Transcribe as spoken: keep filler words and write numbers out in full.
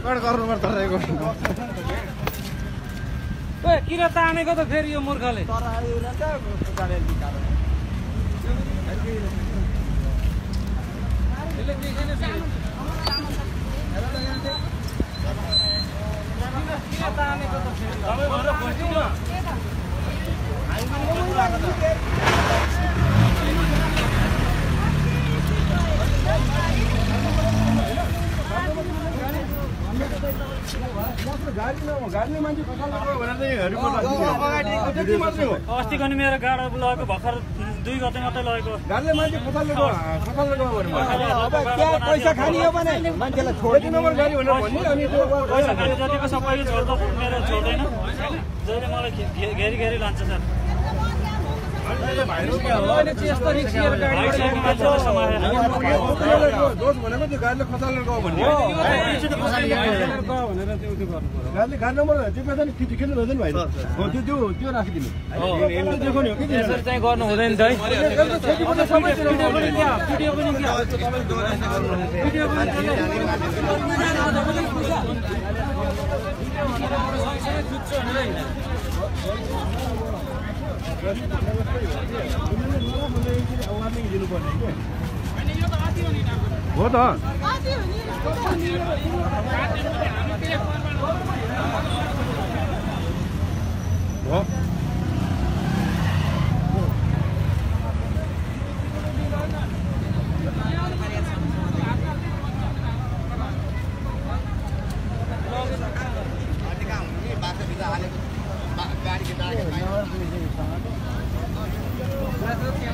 record गर्नुपर्छ record ए किन तानेको त फेरि यो मूर्खले तर यो रहेछ गाडी निकाल्नु यसले देखेन फेरि किन तानेको त फेरि तपाईँ भएर खोज्नु न अस्ति पनि मेरो गाडा लगेको भर्खर दुई गते मात्रै लगेको गाडीले मान्छे खसाल्ने गयो खसाल्ने गयो भने अब त्यहाँ पैसा खाने हो भने मान्छेलाई छोड्दिनु नम्बर गाडी भनेर भन्ने अनि पैसा खाने जतिको सबैले छोड्दा मेरो छोड्दैन जहिले मलाई घेरी घेरी लान्छ सर अहिले चाहिँ यस्तो रिक्सिएर गाडी दोष भनेको त्यो गाडीले खसालेर गयो भन्ने गाडीले गाडी नम्बर त्यो पैसा नि खेल्नु हुँदैन भाइ त्यो त्यो त्यो राखिदिनु देखाउने हो कि यसरी चाहिँ गर्नु हुँदैन त है भिडियो पनि क्या भिडियो पनि क्या भिडियो पनि हो त हो गाडी